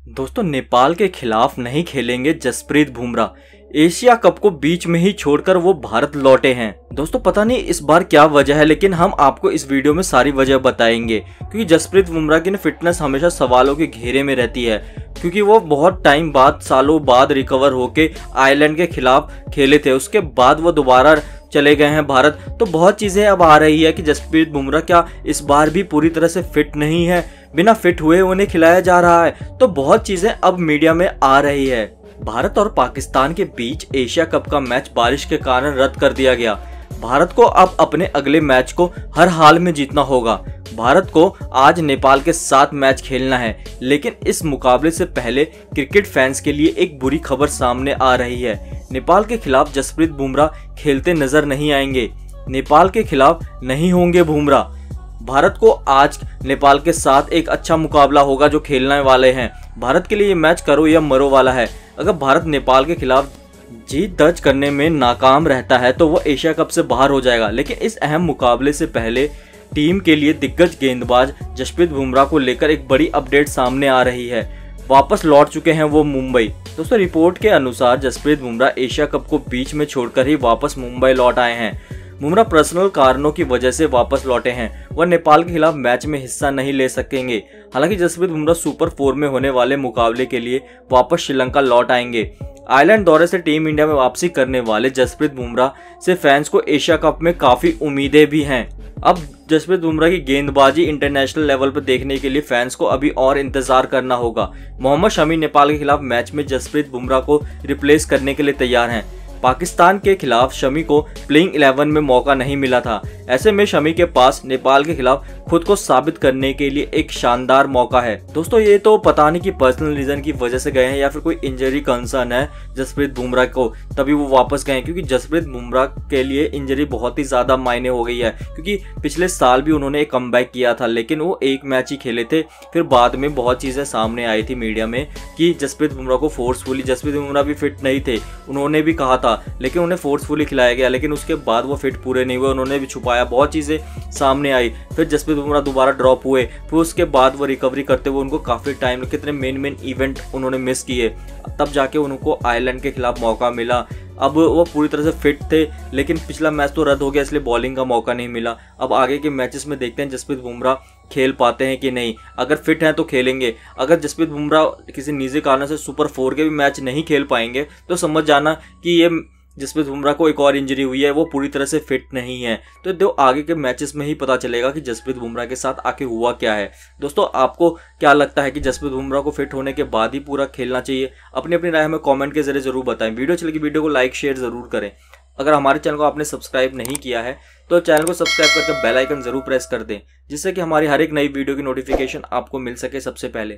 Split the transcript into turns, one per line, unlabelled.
दोस्तों नेपाल के खिलाफ नहीं खेलेंगे जसप्रीत बुमराह। एशिया कप को बीच में ही छोड़कर वो भारत लौटे हैं। दोस्तों पता नहीं इस बार क्या वजह है, लेकिन हम आपको इस वीडियो में सारी वजह बताएंगे। क्योंकि जसप्रीत बुमराह की फिटनेस हमेशा सवालों के घेरे में रहती है, क्योंकि वो बहुत टाइम बाद, सालों बाद रिकवर होके आयरलैंड के खिलाफ खेले थे। उसके बाद वो दोबारा चले गए हैं भारत। तो बहुत चीजें अब आ रही है कि जसप्रीत बुमराह क्या इस बार भी पूरी तरह से फिट नहीं है, बिना फिट हुए उन्हें खिलाया जा रहा है। तो बहुत चीजें अब मीडिया में आ रही है। भारत और पाकिस्तान के बीच एशिया कप का मैच बारिश के कारण रद्द कर दिया गया। भारत को अब अपने अगले मैच को हर हाल में जीतना होगा। भारत को आज नेपाल के साथ मैच खेलना है, लेकिन इस मुकाबले से पहले क्रिकेट फैंस के लिए एक बुरी खबर सामने आ रही है। नेपाल के खिलाफ जसप्रीत बुमराह खेलते नजर नहीं आएंगे। नेपाल के खिलाफ नहीं होंगे बुमराह। भारत को आज नेपाल के साथ एक अच्छा मुकाबला होगा जो खेलने वाले हैं। भारत के लिए ये मैच करो या मरो वाला है। अगर भारत नेपाल के खिलाफ जीत दर्ज करने में नाकाम रहता है तो वो एशिया कप से बाहर हो जाएगा। लेकिन इस अहम मुकाबले से पहले टीम के लिए दिग्गज गेंदबाज जसप्रीत बुमराह को लेकर एक बड़ी अपडेट सामने आ रही है। वापस लौट चुके हैं वो मुंबई। दोस्तों रिपोर्ट के अनुसार जसप्रीत बुमराह एशिया कप को बीच में छोड़कर ही वापस मुंबई लौट आए हैं। बुमराह पर्सनल कारणों की वजह से वापस लौटे हैं। वह नेपाल के खिलाफ मैच में हिस्सा नहीं ले सकेंगे। हालांकि जसप्रीत बुमराह सुपर 4 में होने वाले मुकाबले के लिए वापस श्रीलंका लौट आएंगे। आयरलैंड दौरे से टीम इंडिया में वापसी करने वाले जसप्रीत बुमराह से फैंस को एशिया कप में काफी उम्मीदें भी हैं। अब जसप्रीत बुमराह की गेंदबाजी इंटरनेशनल लेवल पर देखने के लिए फैंस को अभी और इंतजार करना होगा। मोहम्मद शमी नेपाल के खिलाफ मैच में जसप्रीत बुमराह को रिप्लेस करने के लिए तैयार हैं। पाकिस्तान के खिलाफ शमी को प्लेइंग 11 में मौका नहीं मिला था। ऐसे में शमी के पास नेपाल के खिलाफ खुद को साबित करने के लिए एक शानदार मौका है। दोस्तों ये तो पता नहीं कि पर्सनल रीजन की वजह से गए हैं या फिर कोई इंजरी कंसर्न है जसप्रीत बुमराह को, तभी वो वापस गए हैं। क्योंकि जसप्रीत बुमराह के लिए इंजरी बहुत ही ज्यादा मायने हो गई है। क्योंकि पिछले साल भी उन्होंने एक कमबैक किया था, लेकिन वो एक मैच ही खेले थे। फिर बाद में बहुत चीजें सामने आई थी मीडिया में कि जसप्रीत बुमराह को फोर्सफुली, जसप्रीत बुमराह भी फिट नहीं थे, उन्होंने भी कहा था, लेकिन उन्हें फोर्सफुली खिलाया गया। लेकिन उसके बाद वो फिट पूरे नहीं हुए, उन्होंने भी छुपाया, बहुत चीजें सामने आई। फिर जसप्रीत बुमराह दोबारा ड्रॉप हुए, फिर उसके बाद वो रिकवरी करते हुए उनको काफी टाइम, कितने मेन इवेंट उन्होंने मिस किए, तब जाके उनको आयरलैंड के खिलाफ मौका मिला। अब वो पूरी तरह से फिट थे, लेकिन पिछला मैच तो रद्द हो गया, इसलिए बॉलिंग का मौका नहीं मिला। अब आगे के मैचेस में देखते हैं जसप्रीत बुमराह खेल पाते हैं कि नहीं। अगर फिट हैं तो खेलेंगे। अगर जसप्रीत बुमराह किसी निजी कारण से सुपर 4 के भी मैच नहीं खेल पाएंगे तो समझ जाना कि ये जसप्रीत बुमराह को एक और इंजरी हुई है, वो पूरी तरह से फिट नहीं है। तो दो आगे के मैचेस में ही पता चलेगा कि जसप्रीत बुमराह के साथ आखिर हुआ क्या है। दोस्तों आपको क्या लगता है कि जसप्रीत बुमराह को फिट होने के बाद ही पूरा खेलना चाहिए? अपनी अपनी राय हमें कमेंट के जरिए जरूर बताएं। वीडियो अच्छी लगी वीडियो को लाइक शेयर जरूर करें। अगर हमारे चैनल को आपने सब्सक्राइब नहीं किया है तो चैनल को सब्सक्राइब करके बेल आइकन जरूर प्रेस कर दें, जिससे कि हमारी हर एक नई वीडियो की नोटिफिकेशन आपको मिल सके सबसे पहले।